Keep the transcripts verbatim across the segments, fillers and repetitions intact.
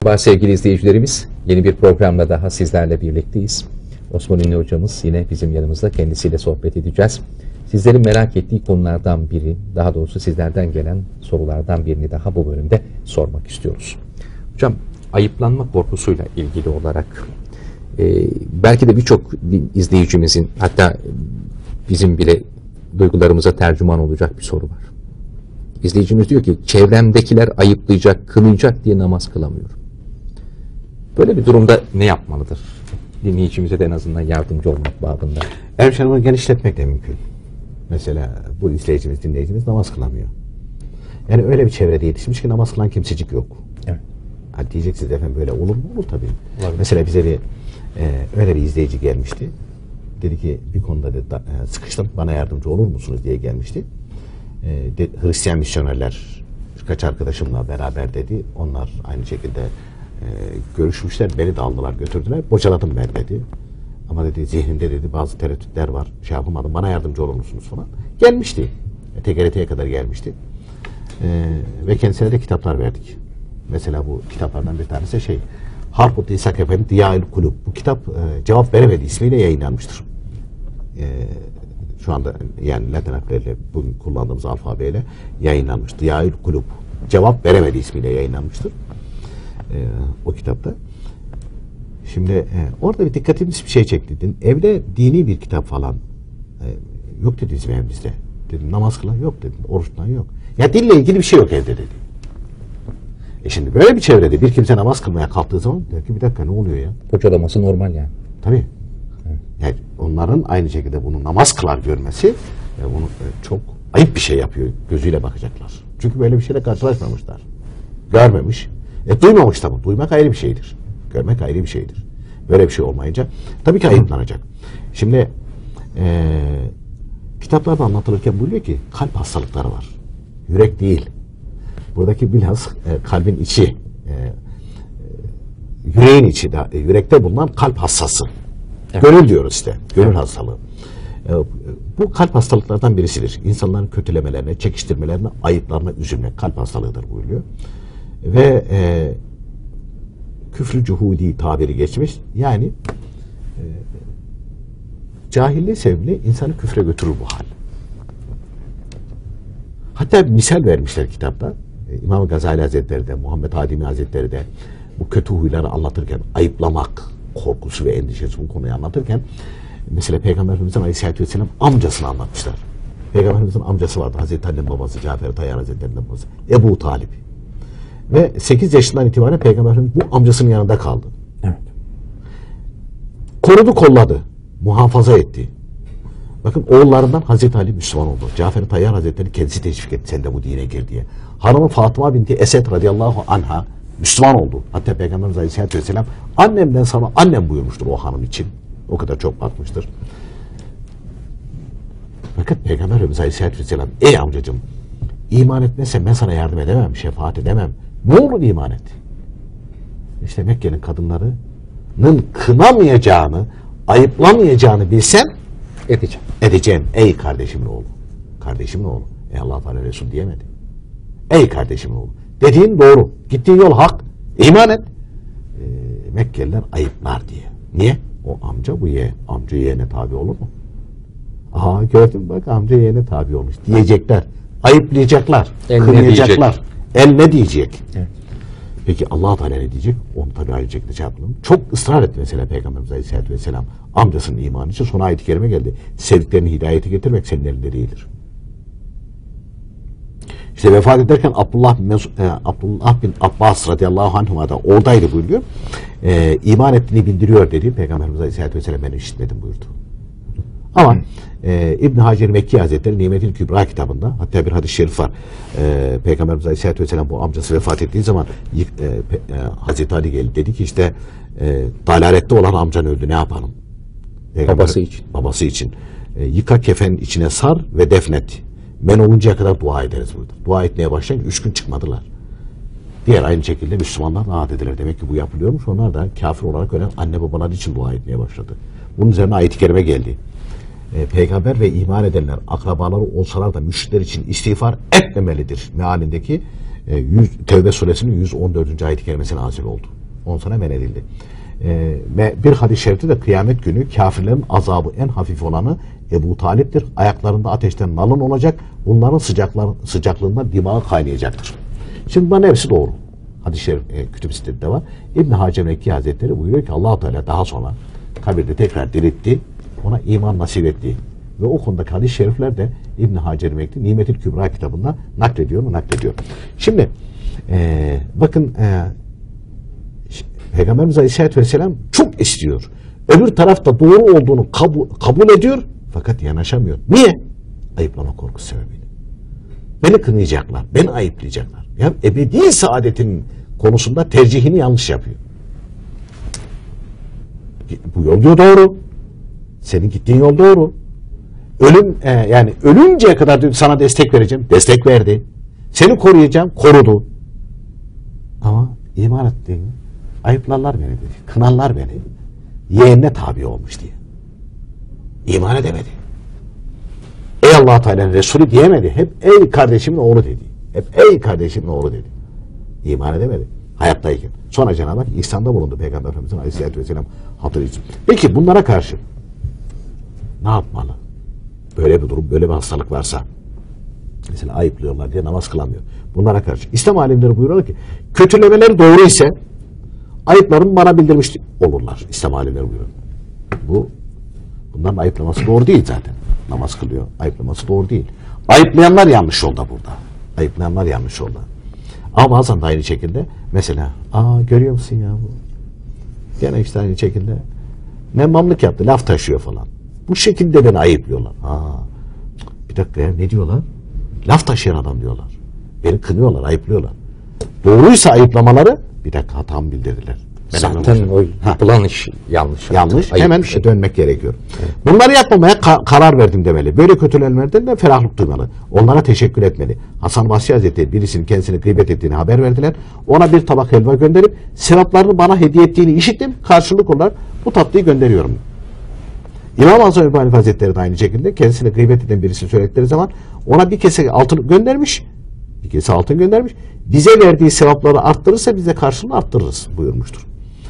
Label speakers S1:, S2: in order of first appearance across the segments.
S1: Merhaba sevgili izleyicilerimiz, yeni bir programla daha sizlerle birlikteyiz. Osman Ünlü hocamız yine bizim yanımızda, kendisiyle sohbet edeceğiz. Sizlerin merak ettiği konulardan biri, daha doğrusu sizlerden gelen sorulardan birini daha bu bölümde sormak istiyoruz. Hocam, ayıplanma korkusuyla ilgili olarak e, belki de birçok izleyicimizin, hatta bizim bile duygularımıza tercüman olacak bir soru var. İzleyicimiz diyor ki, çevremdekiler ayıplayacak, kınayacak diye namaz kılamıyorum. Böyle bir durumda ne yapmalıdır? Dinleyicimize de en azından yardımcı olmak babında.
S2: Erşan'ı genişletmek de mümkün. Mesela bu izleyicimiz, dinleyicimiz namaz kılamıyor. Yani öyle bir çevrede yetişmiş ki namaz kılan kimsecik yok.
S1: Evet.
S2: Ha, diyeceksiniz efendim böyle olur mu? Olur tabii.
S1: Olabilir. Mesela
S2: Mesela bize bir e, öyle bir izleyici gelmişti. Dedi ki bir konuda dedi, da, e, sıkıştım, bana yardımcı olur musunuz diye gelmişti. E, de, Hristiyan misyonerler birkaç arkadaşımla beraber dedi. Onlar aynı şekilde e, görüşmüşler. Beni de aldılar götürdüler. Bocaladım ben dedi. Ama dedi zihninde dedi bazı tereddütler var. Şey yapamadım. Bana yardımcı olur musunuz falan. Gelmişti. E, T G R T'ye kadar gelmişti. E, ve kendisine de kitaplar verdik. Mesela bu kitaplardan bir tanesi şey Harput İshak Efendi Diyaül Kulub. Bu kitap e, Cevap Veremedi ismiyle yayınlanmıştır. E, şu anda yani Latin harfleriyle bugün kullandığımız alfabeyle yayınlanmış. Diyaül Kulub. Cevap Veremedi ismiyle yayınlanmıştır. E, o kitapta. Şimdi e, orada bir dikkatimiz bir şey çekti. Dedim, evde dini bir kitap falan e, yok dedi bizim evimizde. Dedim namaz kılan yok dedim. Oruç tutan yok. Ya dille ilgili bir şey yok evde dedi. E şimdi böyle bir çevrede bir kimse namaz kılmaya kalktığı zaman der ki bir dakika ne oluyor ya?
S1: bocalaması normal yani.
S2: Tabii.
S1: Evet.
S2: Yani onların aynı şekilde bunu namaz kılar görmesi e, bunu e, çok ayıp bir şey yapıyor gözüyle bakacaklar. Çünkü böyle bir şeyle karşılaşmamışlar. Görmemiş. E duymamış tabii. Duymak ayrı bir şeydir. Görmek ayrı bir şeydir. Böyle bir şey olmayınca tabii ki ayıplanacak. Şimdi e, kitaplarda anlatılırken buyuruyor ki kalp hastalıkları var. Yürek değil. Buradaki bilhassa e, kalbin içi, e, e, yüreğin içi, de, e, yürekte bulunan kalp hassası. Evet. Gönül diyoruz işte, gönül evet. hastalığı. E, bu kalp hastalıklardan birisidir. İnsanların kötülemelerine, çekiştirmelerine, ayıplarına üzülmek kalp hastalığıdır buyuruyor. Ve e, küfrü cuhudi tabiri geçmiş. Yani e, cahilliği sebebiyle insanı küfre götürür bu hal. Hatta bir misal vermişler kitapta. İmam Gazali Hazretleri de, Muhammed Hadimi Hazretleri de bu kötü huyları anlatırken, ayıplamak korkusu ve endişesi bu konuyu anlatırken mesela Peygamber Efendimiz'in Aleyhisselatü Vesselam amcasını anlatmışlar. Peygamber Efendimiz'in amcası vardı. Hazreti Ali'nin babası, Cafer Tayyar Hazretleri'nin babası. Ebu Talib. Ve sekiz yaşından itibaren Peygamber Efendimiz bu amcasının yanında kaldı.
S1: Evet.
S2: Korudu, kolladı. Muhafaza etti. Bakın oğullarından Hazreti Ali Müslüman oldu. Cafer Tayyar Hazretleri kendisi teşvik etti. Sen de bu dine gir diye. Hanımı Fatıma binti Esed radıyallahu anha Müslüman oldu. Hatta Peygamberimiz Aleyhisselatü Vesselam annemden sana annem buyurmuştur o hanım için. O kadar çok bakmıştır. Fakat Peygamberimiz Aleyhisselatü Vesselam ey amcacığım iman etmezsen ben sana yardım edemem, şefaat edemem. Ne olur iman et. İşte Mekke'nin kadınlarının kınamayacağını, ayıplamayacağını bilsen
S1: Edeceğim.
S2: edeceğim. Ey kardeşimin oğlu. Kardeşimin oğlu. Ey Allah Teala Resul diyemedi. Ey kardeşimin oğlu. Dediğin doğru. Gittiğin yol hak. İman et. Ee, Mekkeliler ayıplar diye. Niye? O amca bu ye. Amca yeğene tabi olur mu? Aha gördün bak amca yeğene tabi olmuş. Diyecekler. Ayıplayacaklar.
S1: El
S2: kınayacaklar. El ne diyecek?
S1: Evet.
S2: Peki Allah Teala ne diyecek? Onu tabi ayrı şekilde şey yapalım. Çok ısrar etti mesela Peygamberimiz Aleyhisselatü Vesselam. Amcasının imanı için sonra ayet-i kerime geldi. Sevdiklerini hidayete getirmek senin elinde değildir. İşte vefat ederken Abdullah bin, Mes e, Abdullah bin Abbas radıyallahu anhuma da oradaydı buyuruyor. E, iman ettiğini bildiriyor dedi. Peygamberimiz Aleyhisselatü Vesselam ben işitmedim buyurdu. Ama e, İbn Hacer Mekki Hazretleri Nimet-i Kübra kitabında hatta bir hadis-i şerif var. E, Peygamberimiz Aleyhisselatü Vesselam bu amcası vefat ettiği zaman e, e, Hazreti Ali geldi dedi ki işte e, dalalette olan amcan öldü ne yapalım? Peygamber,
S1: babası için.
S2: Babası için. E, yıka kefenin içine sar ve defnet. Men oluncaya kadar dua ederiz burada. Dua etmeye başlayınca üç gün çıkmadılar. Diğer aynı şekilde Müslümanlar rahat dediler. Demek ki bu yapılıyormuş. Onlar da kafir olarak ölen anne babalar için dua etmeye başladı. Bunun üzerine ayet-i kerime geldi. E, peygamber ve iman edenler akrabaları olsalar da müşrikler için istiğfar etmemelidir mealindeki E, yüz, Tevbe suresinin yüz on dördüncü ayet-i kerimesi nazil oldu. Ondan sonra men edildi. E, ve bir hadis-i şerifte de kıyamet günü kafirlerin azabı en hafif olanı Ebu Talip'tir. Ayaklarında ateşten nalın olacak. Bunların sıcaklar, sıcaklığından dimağı kaynayacaktır. Şimdi bunların hepsi doğru. Hadis-i şerif e, kütüb-i sitede var. İbn-i Hacer Mekki Hazretleri buyuruyor ki Allah-u Teala daha sonra kabirde tekrar diriltti. Ona iman nasip etti. Ve o konudaki hadis-i şerifler de İbn-i Hacer Mekki Nimet-ül Kübra kitabında naklediyor mu? Naklediyor. Şimdi e, bakın e, Peygamberimiz Aleyhisselatü Vesselam çok istiyor. Öbür tarafta doğru olduğunu kabul, kabul ediyor fakat yanaşamıyor. Niye? Ayıplama korkusu sebebiyle. Beni kınayacaklar, beni ayıplayacaklar. Ya ebedi saadetin konusunda tercihini yanlış yapıyor. Bu yol diyor doğru. Senin gittiğin yol doğru. Ölüm e, yani ölünceye kadar diyor, sana destek vereceğim. Destek verdi. Seni koruyacağım. Korudu. Ama iman ettiğini ayıplarlar beni dedi. Kınarlar beni. Yeğenine tabi olmuş diye. İman edemedi. Ey Allah-u Teala'nın Resulü diyemedi. Hep ey kardeşimin oğlu dedi. Hep ey kardeşimin oğlu dedi. İman edemedi. Hayattayken. Sonra Cenab-ı Hak ihsanda bulundu Peygamber Efendimiz'in Aleyhisselatü Vesselam hatırı için. Peki bunlara karşı ne yapmalı? Böyle bir durum, böyle bir hastalık varsa mesela ayıplıyorlar diye namaz kılamıyor. Bunlara karşı. İslam alimleri buyuruyorlar ki kötülemeleri doğru ise ayıplarını bana bildirmiş olurlar. İslam alimleri buyuruyor. Bu bunların ayıplaması doğru değil zaten. Namaz kılıyor. Ayıplaması doğru değil. Ayıplayanlar yanlış yolda burada. Ayıplayanlar yanlış yolda. Ama bazen de aynı şekilde mesela aa görüyor musun ya bu? Gene işte aynı şekilde nemmamlık yaptı. Laf taşıyor falan. Bu şekilde beni ayıplıyorlar. Aa, bir dakika ya ne diyorlar? Laf taşıyan adam diyorlar. Beni kınıyorlar, ayıplıyorlar. Doğruysa ayıplamaları bir dakika hatamı bildirdiler. Ben
S1: Zaten o yapılan iş yanlış.
S2: Yanlış.
S1: Ayıp
S2: Hemen
S1: şey.
S2: dönmek gerekiyor. Evet. Bunları yapmamaya ka- karar verdim demeli. Böyle kötülenmelerden de ferahlık duymalı. Onlara teşekkür etmeli. Hasan Basri Hazretleri birisinin kendisini gıybet ettiğini haber verdiler. Ona bir tabak helva gönderip sevaplarını bana hediye ettiğini işittim. Karşılık olarak bu tatlıyı gönderiyorum. İmam-ı Azam İbn Hanife Hazretleri de aynı şekilde kendisine gıybet eden birisini söyledikleri zaman ona bir kese altın göndermiş. Bir kese altın göndermiş. Bize verdiği sevapları arttırırsa bize karşılığını arttırırız buyurmuştur.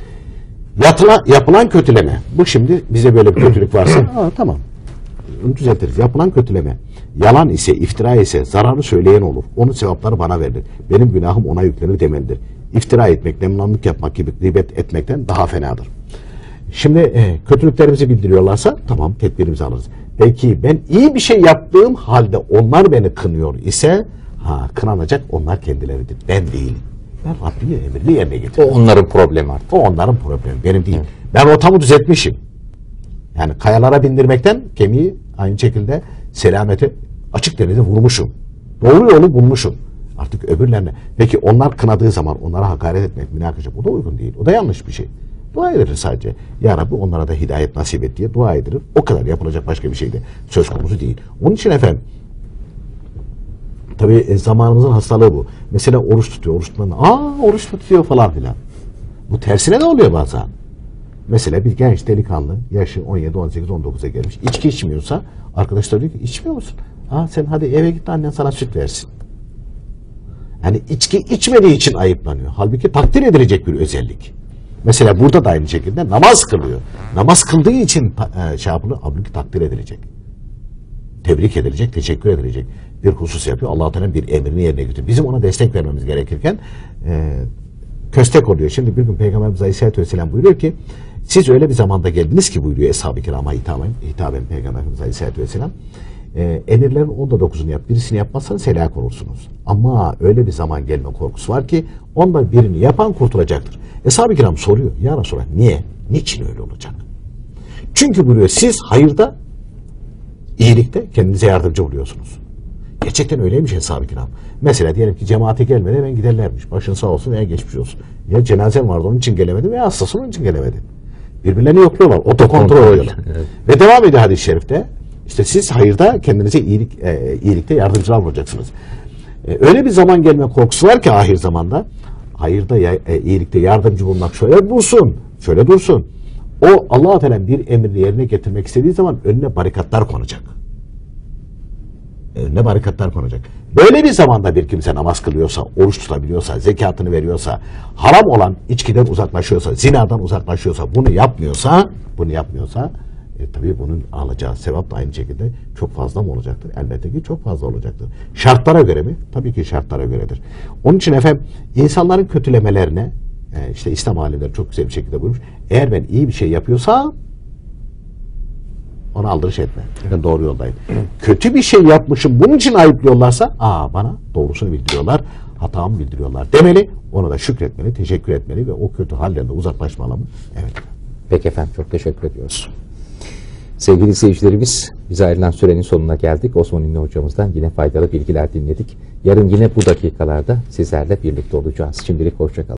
S2: Yatıla, yapılan kötüleme. Bu şimdi bize böyle bir kötülük varsa aa, tamam. Onu düzeltiriz. Yapılan kötüleme. Yalan ise, iftira ise zararı söyleyen olur. Onun sevapları bana verilir. Benim günahım ona yüklenir demelidir. İftira etmek, nemlanlık yapmak gibi gıybet etmekten daha fenadır. Şimdi e, kötülüklerimizi bildiriyorlarsa tamam tedbirimizi alırız. Peki ben iyi bir şey yaptığım halde onlar beni kınıyor ise ha, kınanacak onlar kendileridir. Ben değilim. Ben Rabbimin emrini yerine getiriyorum.
S1: O onların problemi artık.
S2: O onların problemi. Benim değil. Evet. Ben rotamı düzeltmişim. Yani kayalara bindirmekten gemiyi aynı şekilde selamete açık denize vurmuşum. Doğru yolu bulmuşum. Artık öbürlerine. Peki onlar kınadığı zaman onlara hakaret etmek, münakaşa bu da uygun değil. O da yanlış bir şey. Dua edilir sadece. Ya Rabbi onlara da hidayet nasip et diye dua edilir. O kadar yapılacak başka bir şey de söz konusu değil. Onun için efendim tabii e, zamanımızın hastalığı bu. Mesela oruç tutuyor. Oruç tutuyor. Aa oruç tutuyor falan filan. Bu tersine de oluyor bazen. Mesela bir genç delikanlı yaşı on yedi, on sekiz, on dokuza gelmiş. İçki içmiyorsa arkadaşlar diyor ki içmiyor musun? Aa sen hadi eve git annen sana süt versin. Yani içki içmediği için ayıplanıyor. Halbuki takdir edilecek bir özellik. Mesela burada da aynı şekilde namaz kılıyor. Namaz kıldığı için e, şey yapılır, halbuki takdir edilecek. Tebrik edilecek, teşekkür edilecek bir husus yapıyor. Allah-u Teala'nın bir emrini yerine getiriyor. Bizim ona destek vermemiz gerekirken e, köstek oluyor. Şimdi bir gün Peygamberimiz Aleyhisselatü Vesselam buyuruyor ki siz öyle bir zamanda geldiniz ki buyuruyor Eshab-ı Kiram'a hitaben, hitaben Peygamberimiz Aleyhisselatü Vesselam e, emirlerin onda dokuzunu yap, birisini yapmazsanız helak olursunuz. Ama öyle bir zaman gelme korkusu var ki onda birini yapan kurtulacaktır. Eshab-ı Kiram soruyor. Ya Resulallah niye? Niçin öyle olacak? Çünkü buyuruyor siz hayırda, iyilikte kendinize yardımcı oluyorsunuz. Gerçekten öyleymiş Eshab-ı Kiram. Mesela diyelim ki cemaate gelmedi hemen giderlermiş. Başın sağ olsun veya geçmiş olsun. Ya cenazen vardı onun için gelemedi veya hastası onun için gelemedi. Birbirlerini yokluyorlar. Otokontrol ediyorlar. Evet. Ve devam ediyor hadis-i şerifte. İşte siz hayırda kendinize iyilik, e, iyilikte yardımcılar olacaksınız. E, öyle bir zaman gelme korkusu var ki ahir zamanda. Hayırda, e, iyilikte yardımcı bulmak şöyle dursun, şöyle dursun. O Allah-u Teala'nın bir emrini yerine getirmek istediği zaman önüne barikatlar konacak. Önüne barikatlar konacak. Böyle bir zamanda bir kimse namaz kılıyorsa, oruç tutabiliyorsa, zekatını veriyorsa, haram olan içkiden uzaklaşıyorsa, zinadan uzaklaşıyorsa, bunu yapmıyorsa, bunu yapmıyorsa, e, tabii bunun alacağı sevap da aynı şekilde çok fazla mı olacaktır? Elbette ki çok fazla olacaktır. Şartlara göre mi? Tabii ki şartlara göredir. Onun için efendim insanların kötülemelerine, e, işte İslam alimleri çok güzel bir şekilde buyurmuş. Eğer ben iyi bir şey yapıyorsam ona aldırış etme. Ben doğru yoldayım. Kötü bir şey yapmışım, bunun için ayıplıyorlarsa, aa bana doğrusunu bildiriyorlar, hatamı bildiriyorlar demeli, ona da şükretmeli, teşekkür etmeli ve o kötü hallerine uzaklaşmalı mı? Evet.
S1: Peki efendim, çok teşekkür ediyoruz. Sevgili izleyicilerimiz, bize ayrılan sürenin sonuna geldik. Osman Ünlü hocamızdan yine faydalı bilgiler dinledik. Yarın yine bu dakikalarda sizlerle birlikte olacağız. Şimdilik hoşça kalın.